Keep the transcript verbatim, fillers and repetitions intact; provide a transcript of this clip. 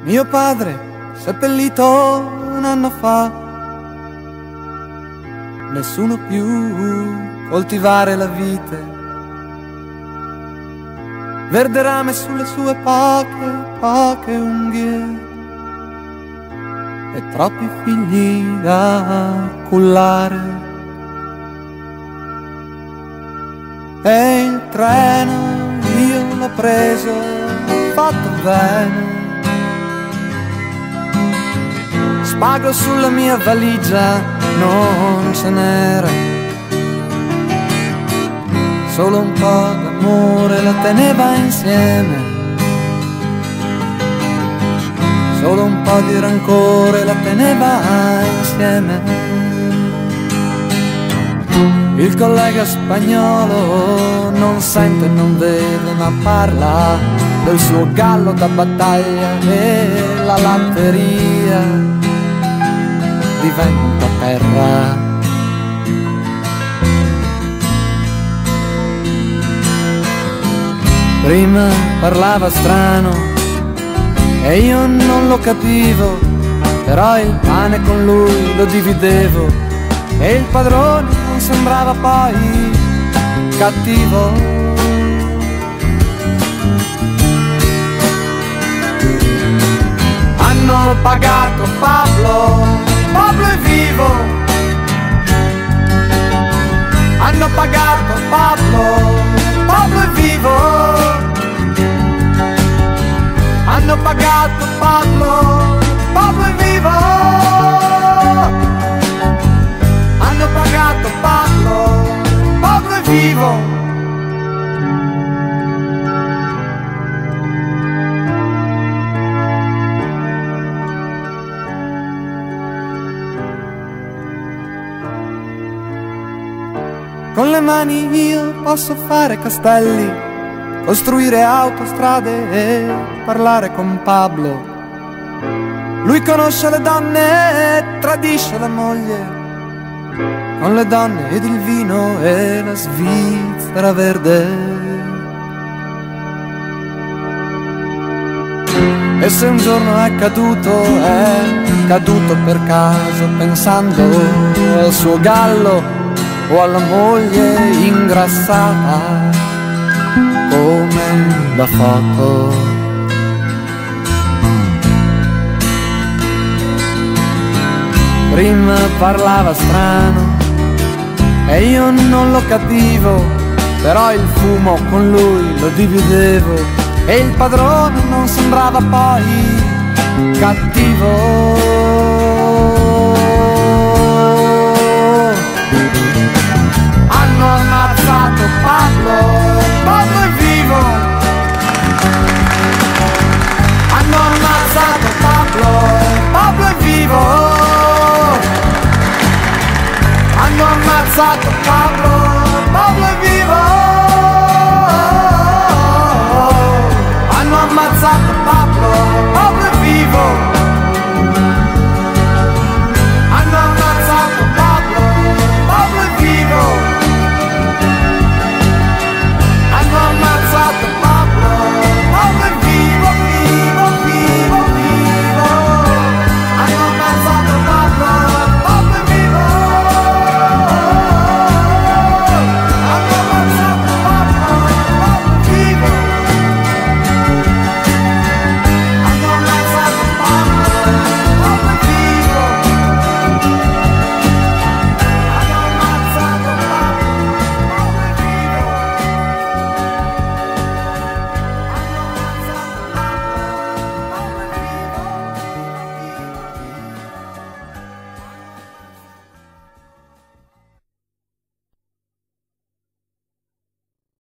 Mio padre seppellito un anno fa, nessuno più coltivare la vite, verde rame sulle sue poche, poche unghie e troppi figli da cullare. E il treno io l'ho preso, fatto bene, spago sulla mia valigia non ce n'era, solo un po' d'amore la teneva insieme, solo un po' di rancore la teneva insieme. Il collega spagnolo non sente, non vede, ma parla del suo gallo da battaglia e la latteria diventa terra. Prima parlava strano e io non lo capivo, però il pane con lui lo dividevo e il padrone non sembrava poi cattivo. Hanno pagato Pablo, Pablo è vivo. Hanno pagato Pablo, Pablo è vivo. Hanno pagato Pablo, Pablo è vivo. Hanno pagato Pablo, Pablo è vivo. Con le mani io posso fare castelli, costruire autostrade e parlare con Pablo. Lui conosce le donne e tradisce la moglie, con le donne ed il vino e la Svizzera verde. E se un giorno è caduto, è caduto per caso, pensando al suo gallo o alla moglie ingrassata come da foto. Prima parlava strano e io non lo capivo, però il fumo con lui lo dividevo e il padrone non sembrava poi cattivo. Hanno ammazzato Pablo, Pablo è vivo. Hanno ammazzato Pablo, Pablo è vivo. Hanno ammazzato Pablo, Pablo è vivo. Hanno ammazzato Pablo, Pablo è vivo.